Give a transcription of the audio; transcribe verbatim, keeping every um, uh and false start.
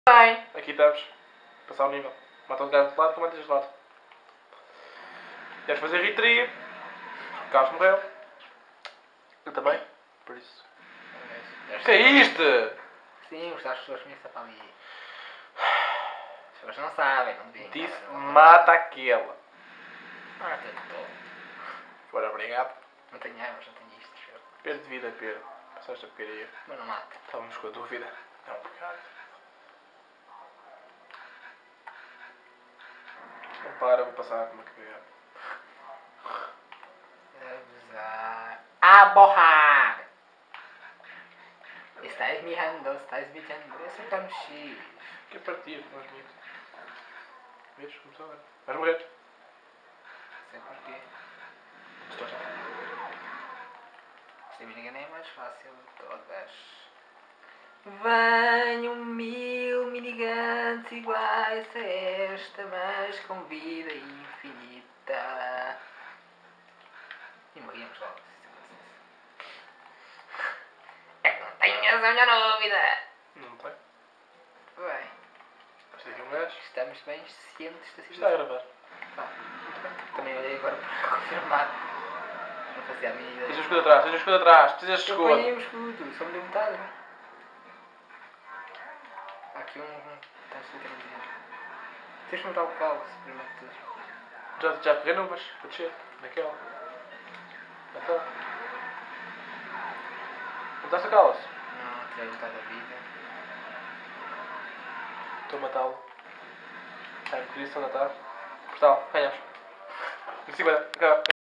Bem, aqui estamos. Passar o nível. Mata o gajo de lado, tu matas de lado. Queres fazer riteria? O Carlos morreu. Eu também. Por isso. O que é isto? Sim, as pessoas conhecem para ali. As pessoas não sabem, não vêm. Disse mata aquela. Ah, tentou. Ora, obrigado. Não tenho armas, não tenho isto. Senhor. Perda de vida, Pedro. Passaste a porcaria. Mas não mata. Estávamos com a dúvida. É um pecado. Não para, vou passar como é que é. Abusar. A borrar! Estás mirando, estás beijando. Eu sou para X. Que é partir, não é bonito. Vês? Começou agora. Vais morrer. Sei porquê. Estou já. Esta briga nem é mais fácil de todas. Venham mil minigunts iguais a esta, mas com vida infinita. E morríamos logo. É que não tenhas a minha dúvida. Não tem. Bem, Isto aqui é um gajo. estamos bem cientes da Está a situação. gravar. Tá, muito bem. Também olhei agora para confirmar. Não fazia a minha Tens o ideia. escudo atrás, tens o escudo atrás. Precisas de Eu apanhei escudo. o escudo, só me deu metade. Há aqui um. Está absolutamente dentro. Tens de montar o caos, primeiro de tudo. Já, já peguei numas. Para descer. Naquela. Naquela. Mataste a calas. Não, tirei metade da vida. Estou a matá-lo. Ai, por isso, onde está? Portal, ganhamos. cinquenta, acaba.